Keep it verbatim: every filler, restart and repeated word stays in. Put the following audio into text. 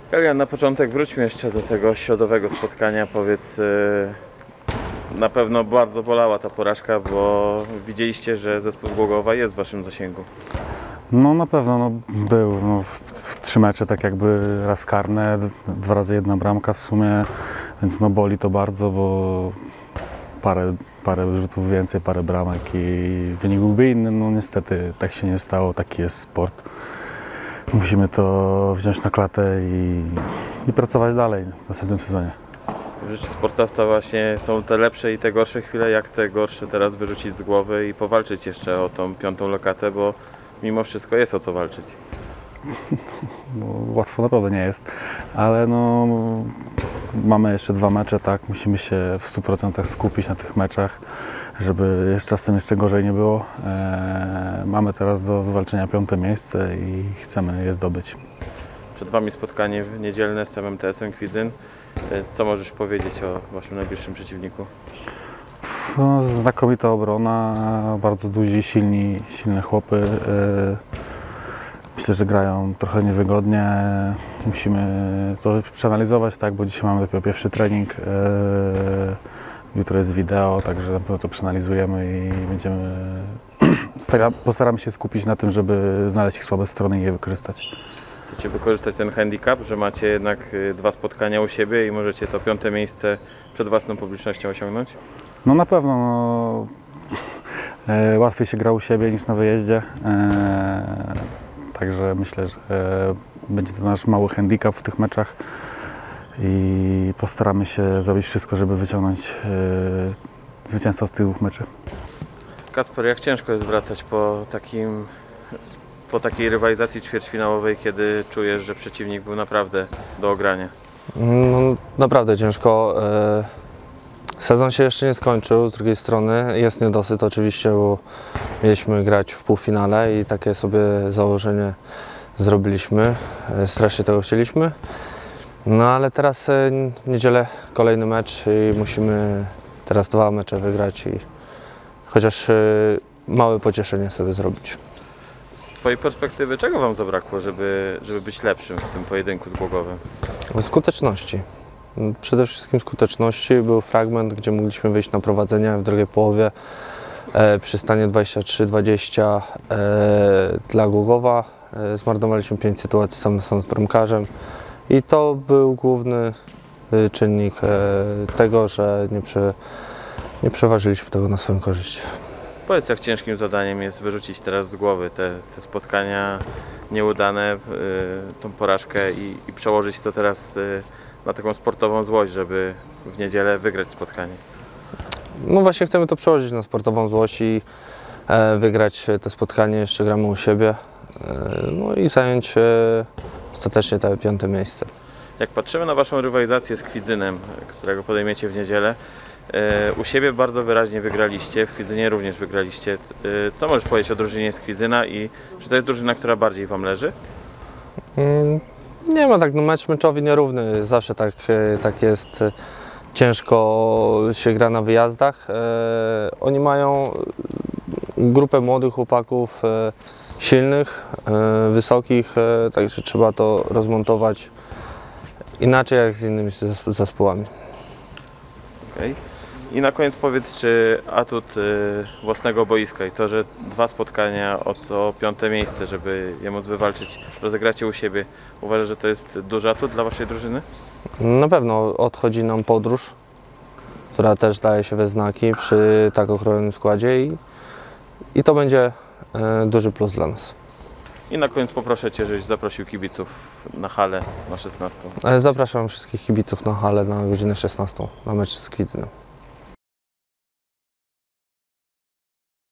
Kalian, na początek wróćmy jeszcze do tego środowego spotkania. Powiedz, na pewno bardzo bolała ta porażka, bo widzieliście, że zespół z Głogowa jest w waszym zasięgu. No na pewno no, był. No, w, w trzy mecze tak jakby raz karne, dwa razy jedna bramka w sumie, więc no boli to bardzo, bo parę, parę rzutów więcej, parę bramek i wynik byłby inny. No niestety tak się nie stało, taki jest sport. Musimy to wziąć na klatę i, i pracować dalej w następnym sezonie. W życiu sportowca właśnie są te lepsze i te gorsze chwile, jak te gorsze teraz wyrzucić z głowy i powalczyć jeszcze o tą piątą lokatę, bo mimo wszystko jest o co walczyć. No, łatwo naprawdę nie jest, ale no, mamy jeszcze dwa mecze, tak, musimy się w stu procentach skupić na tych meczach, żeby jeszcze czasem jeszcze gorzej nie było. Eee, mamy teraz do wywalczenia piąte miejsce i chcemy je zdobyć. Przed wami spotkanie niedzielne z M M T S-em Kwidzyn. Co możesz powiedzieć o waszym najbliższym przeciwniku? No, znakomita obrona, bardzo duzi, silni, silne chłopy. Eee, Myślę, że grają trochę niewygodnie. Musimy to przeanalizować, tak, bo dzisiaj mamy dopiero pierwszy trening. Jutro jest wideo, także na pewno to przeanalizujemy i będziemy postaramy się skupić na tym, żeby znaleźć ich słabe strony i je wykorzystać. Chcecie wykorzystać ten handicap, że macie jednak dwa spotkania u siebie i możecie to piąte miejsce przed własną publicznością osiągnąć? No na pewno. No, łatwiej się gra u siebie niż na wyjeździe. Także myślę, że będzie to nasz mały handicap w tych meczach i postaramy się zrobić wszystko, żeby wyciągnąć zwycięstwo z tych dwóch meczy. Kacper, jak ciężko jest wracać po, takim, po takiej rywalizacji ćwierćfinałowej, kiedy czujesz, że przeciwnik był naprawdę do ogrania? No, naprawdę ciężko. Sezon się jeszcze nie skończył, z drugiej strony jest niedosyt oczywiście, bo mieliśmy grać w półfinale i takie sobie założenie zrobiliśmy, strasznie tego chcieliśmy. No ale teraz w niedzielę kolejny mecz i musimy teraz dwa mecze wygrać i chociaż małe pocieszenie sobie zrobić. Z twojej perspektywy czego wam zabrakło, żeby, żeby być lepszym w tym pojedynku z Głogowem? Skuteczności. Przede wszystkim skuteczności. Był fragment, gdzie mogliśmy wyjść na prowadzenie w drugiej połowie e, przy stanie dwadzieścia trzy dwadzieścia e, dla Głogowa. E, zmarnowaliśmy pięć sytuacji sam na sam z bramkarzem i to był główny e, czynnik e, tego, że nie, prze, nie przeważyliśmy tego na swoją korzyść. Powiedz, jak ciężkim zadaniem jest wyrzucić teraz z głowy te, te spotkania nieudane, y, tą porażkę i, i przełożyć to teraz y, na taką sportową złość, żeby w niedzielę wygrać spotkanie? No właśnie chcemy to przełożyć na sportową złość i e, wygrać to spotkanie, jeszcze gramy u siebie, e, no i zająć e, ostatecznie to piąte miejsce. Jak patrzymy na waszą rywalizację z Kwidzynem, którego podejmiecie w niedzielę, e, u siebie bardzo wyraźnie wygraliście, w Kwidzynie również wygraliście. E, co możesz powiedzieć o drużynie z Kwidzyna i czy to jest drużyna, która bardziej wam leży? Mm. Nie ma tak, no mecz meczowy nierówny, zawsze tak, tak jest, ciężko się gra na wyjazdach. E, oni mają grupę młodych chłopaków, e, silnych, e, wysokich, e, także trzeba to rozmontować inaczej jak z innymi zespołami. Okay. I na koniec powiedz, czy atut y, własnego boiska i to, że dwa spotkania o to piąte miejsce, żeby je móc wywalczyć, rozegracie u siebie, uważasz, że to jest duży atut dla waszej drużyny? Na pewno odchodzi nam podróż, która też daje się we znaki przy tak okrojonym składzie i, i to będzie e, duży plus dla nas. I na koniec poproszę cię, żebyś zaprosił kibiców na halę na szesnastą. Zapraszam wszystkich kibiców na halę na godzinę szesnastą na mecz z Kwidzynem.